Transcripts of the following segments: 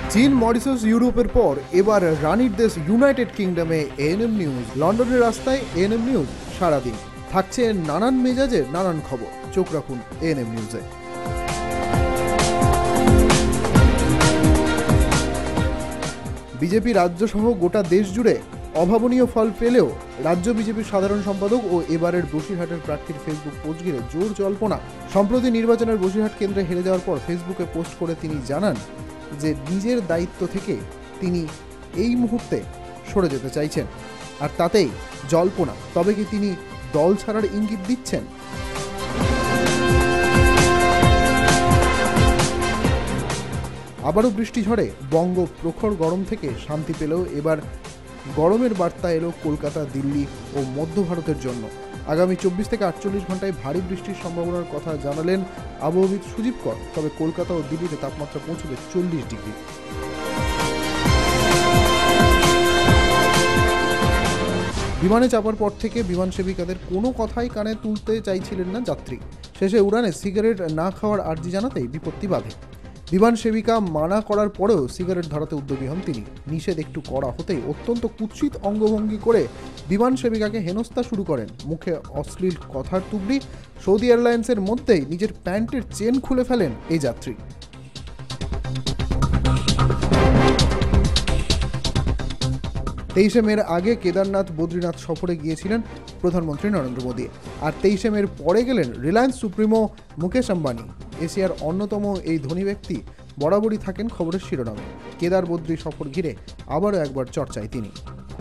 চীন, মরিশাস, ইউরোপের পর এবার রানীর দেশ ইউনাইটেড কিংডমে এএনএম নিউজ। লন্ডনের রাস্তায় এএনএম নিউজ সারাদিন থাকছে নানান মেজাজের নানান খবর। চোখ রাখুন এএনএম নিউজে। বিজেপি রাজ্য সহ গোটা দেশ জুড়ে অভাবনীয় ফল পেলেও রাজ্য বিজেপির সাধারণ সম্পাদক ও এবারের বসিরহাটের প্রার্থীর ফেসবুক পোস্ট ঘিরে জোর জল্পনা। সম্প্রতি নির্বাচনের বসিরহাট কেন্দ্রে হেরে যাওয়ার পর ফেসবুকে পোস্ট করে তিনি জানান যে নিজের দায়িত্ব থেকে তিনি এই মুহূর্তে সরে যেতে চাইছেন, আর তাতেই জল্পনা। তবে কি তিনি দল ছাড়ার ইঙ্গিত দিচ্ছেন? আবারও বৃষ্টি ঝড়ে বঙ্গ প্রখর গরম থেকে শান্তি পেলেও এবার গরমের বার্তা এলো কলকাতা, দিল্লি ও মধ্য ভারতের জন্য। আগামী 24 থেকে 48 ঘন্টায় ভারী বৃষ্টির সম্ভাবনার কথা জানালেন আবহাওয়াবিদ সুজিত কর। তবে কলকাতা ও দিল্লিতে তাপমাত্রা পৌঁছবে 40 ডিগ্রি। বিমানে চাপার পর থেকে বিমান সেবিকাদের কোনো কথাই কানে তুলতে চাইছিলেন না যাত্রী। শেষে উড়ানে সিগারেট না খাওয়ার আর্জি জানাতেই বিপত্তি বাধে। বিমান সেবিকা মানা করার পরেও সিগারেট ধরাতে উদ্যোগী হন তিনি। নিষেধ একটু করা হতেই অত্যন্ত কুৎসিত অঙ্গভঙ্গি করে বিমান সেবিকাকে হেনস্থা শুরু করেন। মুখে অশ্লীল কথার তুবড়ি। সৌদি এয়ারলাইন্সের মধ্যেই নিজের প্যান্টের চেন খুলে ফেলেন এই যাত্রী। 23 মের আগে কেদারনাথ, বদ্রীনাথ সফরে গিয়েছিলেন প্রধানমন্ত্রী নরেন্দ্র মোদী। আর 23 মের পরে গেলেন রিলায়েন্স সুপ্রিমো মুকেশ আম্বানি। এশিয়ার অন্যতম এই ধনী ব্যক্তি বরাবরই থাকেন খবরের শিরোনামে। কেদার বদ্রী সফর ঘিরে আবারও একবার চর্চায় তিনি।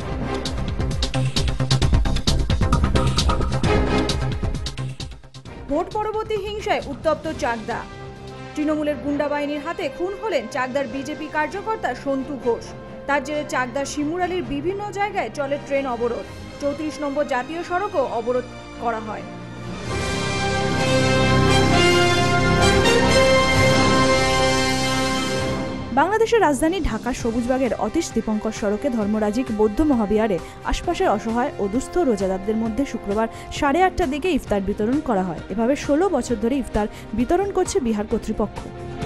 ভোট পরবর্তী হিংসায় উত্তপ্ত চাকদা। তৃণমূলের গুন্ডা বাহিনীর হাতে খুন হলেন চাকদার বিজেপি কার্যকর্তা সন্তু ঘোষ। তার জেরে চাকদার শিমুরালির বিভিন্ন জায়গায় চলে ট্রেন অবরোধ। 34 নম্বর জাতীয় সড়কও অবরোধ করা হয়। বাংলাদেশের রাজধানী ঢাকা সবুজবাগের অতীশ দীপঙ্কর সড়কে ধর্মরাজিক বৌদ্ধ মহাবিহারে আশপাশের অসহায় ও দুস্থ রোজাদারদের মধ্যে শুক্রবার 8:30টার দিকে ইফতার বিতরণ করা হয়। এভাবে 16 বছর ধরে ইফতার বিতরণ করছে বিহার কর্তৃপক্ষ।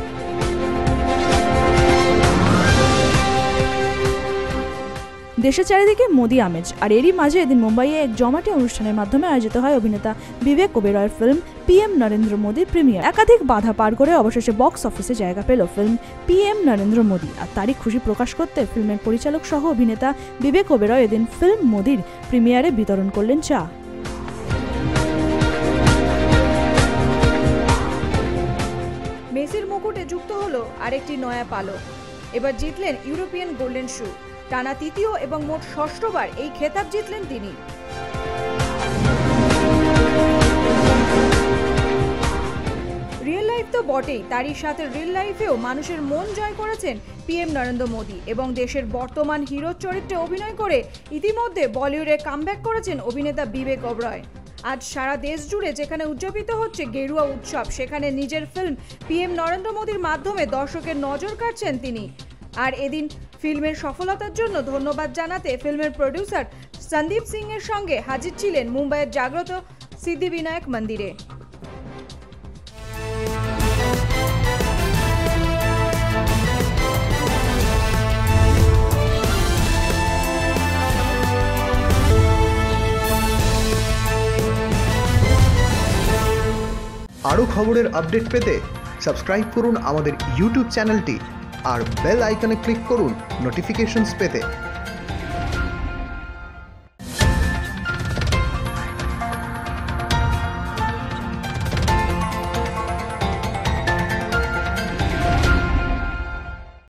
দেশের চারিদিকে মোদি আমেজ, আর এরই মাঝে এদিন মুম্বাইয়ে এক জমাটে অনুষ্ঠানের মাধ্যমে আয়োজিত হয় অভিনেতা বিবেক ওবেরয়ের ফিল্ম পিএম নরেন্দ্র মোদীর প্রিমিয়ার। একাধিক বাধা পার করে অবশেষে বক্স অফিসে জায়গা পেল ফিল্ম পিএম নরেন্দ্র মোদী। আর তারই খুশি প্রকাশ করতে ফিল্মের পরিচালক সহ অভিনেতা বিবেক ওবেরয় এদিন ফিল্ম মোদীর প্রিমিয়ারে বিতরণ করলেন চা। মেসির মুকুটে যুক্ত হলো আরেকটি নয়া পালক। এবার জিতলেন ইউরোপিয়ান গোল্ডেন শু। টানা তৃতীয় এবং মোট 6বার এই খেতাব জিতলেন তিনি। রিয়েল লাইফ তো বটেই, তারই সাথে রিয়েল লাইফেও মানুষের মন জয় করেছেন পিএম নরেন্দ্র মোদী এবং দেশের বর্তমান হিরো চরিত্রে অভিনয় করে ইতিমধ্যে বলিউডে কামব্যাক করেছেন অভিনেতা বিবেক ওবেরয়। আজ সারা দেশ জুড়ে যেখানে উদযাপিত হচ্ছে গেরুয়া উৎসব, সেখানে নিজের ফিল্ম পিএম নরেন্দ্র মোদীর মাধ্যমে দর্শকের নজর কাড়ছেন তিনি। আর এদিন ফিল্মের সফলতার জন্য ধন্যবাদ জানাতে ফিল্মের প্রডিউসার সন্দীপ সিং এর সঙ্গে হাজির ছিলেন মুম্বাইয়ের জাগ্রত সিদ্ধিবিনায়ক মন্দিরে। আরও খবরের আপডেট পেতে সাবস্ক্রাইব করুন আমাদের ইউটিউব চ্যানেলটি আর বেল আইকনে ক্লিক করুন নোটিফিকেশনস পেতে।